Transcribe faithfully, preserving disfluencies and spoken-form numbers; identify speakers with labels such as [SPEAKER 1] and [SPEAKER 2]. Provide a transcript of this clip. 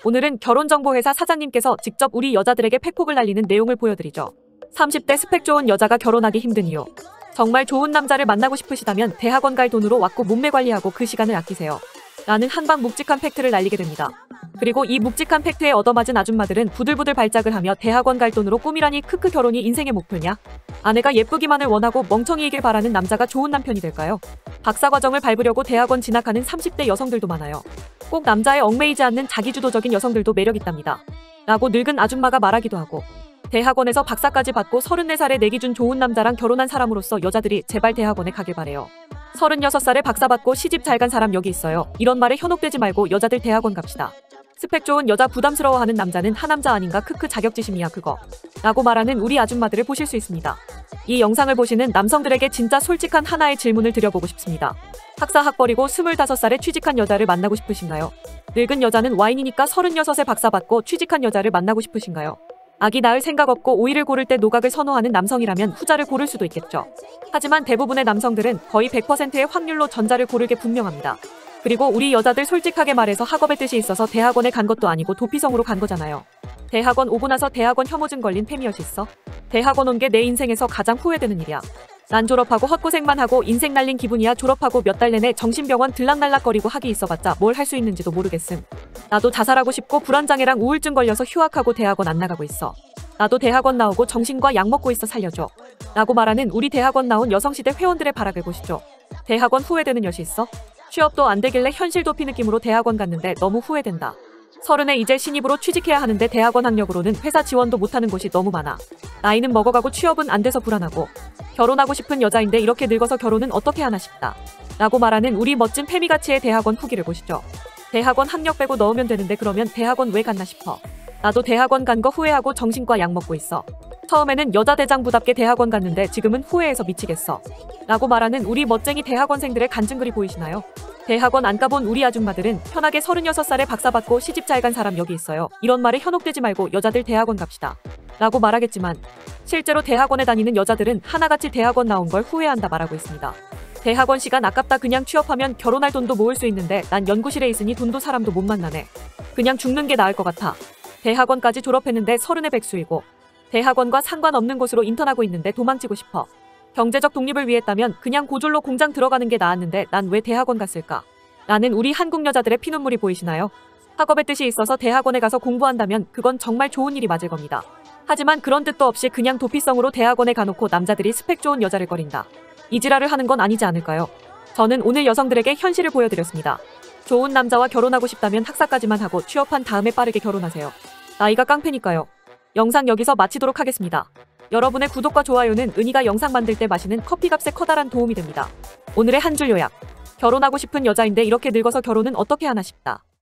[SPEAKER 1] 오늘은 결혼정보회사 사장님께서 직접 우리 여자들에게 팩폭을 날리는 내용을 보여드리죠. 삼십 대 스펙 좋은 여자가 결혼하기 힘든 이유. 정말 좋은 남자를 만나고 싶으시다면 대학원 갈 돈으로 왔고 몸매 관리하고 그 시간을 아끼세요. 라는 한방 묵직한 팩트를 날리게 됩니다. 그리고 이 묵직한 팩트에 얻어맞은 아줌마들은 부들부들 발작을 하며 대학원 갈 돈으로 꿈이라니 크크 결혼이 인생의 목표냐? 아내가 예쁘기만을 원하고 멍청이이길 바라는 남자가 좋은 남편이 될까요? 박사과정을 밟으려고 대학원 진학하는 삼십 대 여성들도 많아요. 꼭 남자에 얽매이지 않는 자기주도적인 여성들도 매력있답니다. 라고 늙은 아줌마가 말하기도 하고, 대학원에서 박사까지 받고 서른네 살에 내 기준 좋은 남자랑 결혼한 사람으로서 여자들이 제발 대학원에 가길 바래요. 서른여섯 살에 박사 받고 시집 잘 간 사람 여기 있어요. 이런 말에 현혹되지 말고 여자들 대학원 갑시다. 스펙 좋은 여자 부담스러워하는 남자는 하남자 아닌가 크크 자격지심이야 그거. 라고 말하는 우리 아줌마들을 보실 수 있습니다. 이 영상을 보시는 남성들에게 진짜 솔직한 하나의 질문을 드려보고 싶습니다. 학사 학 버리고 스물다섯 살에 취직한 여자를 만나고 싶으신가요? 늙은 여자는 와인이니까 서른여섯에 박사 받고 취직한 여자를 만나고 싶으신가요? 아기 낳을 생각 없고 오이를 고를 때 노각을 선호하는 남성이라면 후자를 고를 수도 있겠죠. 하지만 대부분의 남성들은 거의 백 퍼센트의 확률로 전자를 고를 게 분명합니다. 그리고 우리 여자들 솔직하게 말해서 학업의 뜻이 있어서 대학원에 간 것도 아니고 도피성으로 간 거잖아요. 대학원 오고 나서 대학원 혐오증 걸린 폐미엇 있어? 대학원 온 게 내 인생에서 가장 후회되는 일이야. 난 졸업하고 헛고생만 하고 인생 날린 기분이야. 졸업하고 몇 달 내내 정신병원 들락날락거리고 학위 있어봤자 뭘 할 수 있는지도 모르겠음. 나도 자살하고 싶고 불안장애랑 우울증 걸려서 휴학하고 대학원 안 나가고 있어. 나도 대학원 나오고 정신과 약 먹고 있어 살려줘. 라고 말하는 우리 대학원 나온 여성시대 회원들의 발악을 보시죠. 대학원 후회되는 여시 있어? 취업도 안 되길래 현실 도피 느낌으로 대학원 갔는데 너무 후회된다. 서른에 이제 신입으로 취직해야 하는데 대학원 학력으로는 회사 지원도 못하는 곳이 너무 많아. 나이는 먹어가고 취업은 안 돼서 불안하고 결혼하고 싶은 여자인데 이렇게 늙어서 결혼은 어떻게 하나 싶다. 라고 말하는 우리 멋진 페미가치의 대학원 후기를 보시죠. 대학원 학력 빼고 넣으면 되는데 그러면 대학원 왜 갔나 싶어. 나도 대학원 간 거 후회하고 정신과 약 먹고 있어. 처음에는 여자 대장부답게 대학원 갔는데 지금은 후회해서 미치겠어. 라고 말하는 우리 멋쟁이 대학원생들의 간증글이 보이시나요? 대학원 안 가본 우리 아줌마들은 편하게 서른여섯 살에 박사 받고 시집 잘 간 사람 여기 있어요. 이런 말에 현혹되지 말고 여자들 대학원 갑시다. 라고 말하겠지만 실제로 대학원에 다니는 여자들은 하나같이 대학원 나온 걸 후회한다 말하고 있습니다. 대학원 시간 아깝다. 그냥 취업하면 결혼할 돈도 모을 수 있는데 난 연구실에 있으니 돈도 사람도 못 만나네. 그냥 죽는 게 나을 것 같아. 대학원까지 졸업했는데 서른의 백수이고 대학원과 상관없는 곳으로 인턴하고 있는데 도망치고 싶어. 경제적 독립을 위했다면 그냥 고졸로 공장 들어가는 게 나았는데 난 왜 대학원 갔을까? 라는 우리 한국 여자들의 피눈물이 보이시나요? 학업의 뜻이 있어서 대학원에 가서 공부한다면 그건 정말 좋은 일이 맞을 겁니다. 하지만 그런 뜻도 없이 그냥 도피성으로 대학원에 가놓고 남자들이 스펙 좋은 여자를 거린다. 이 지랄을 하는 건 아니지 않을까요? 저는 오늘 여성들에게 현실을 보여드렸습니다. 좋은 남자와 결혼하고 싶다면 학사까지만 하고 취업한 다음에 빠르게 결혼하세요. 나이가 깡패니까요. 영상 여기서 마치도록 하겠습니다. 여러분의 구독과 좋아요는 은희가 영상 만들 때 마시는 커피값에 커다란 도움이 됩니다. 오늘의 한 줄 요약. 결혼하고 싶은 여자인데 이렇게 늙어서 결혼은 어떻게 하나 싶다.